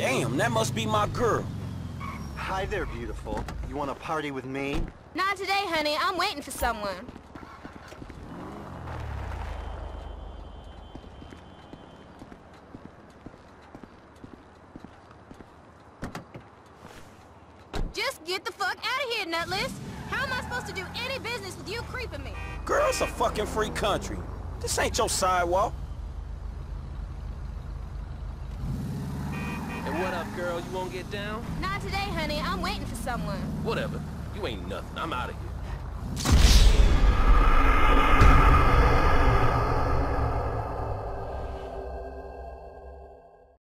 Damn, that must be my girl. Hi there, beautiful. You want to party with me? Not today, honey. I'm waiting for someone. Just get the fuck out of here, nutless! How am I supposed to do any business with you creeping me? Girl, it's a fucking free country. This ain't your sidewalk. And what up, girl? You won't get down? Not today, honey. I'm waiting for someone. Whatever. You ain't nothing. I'm out of here.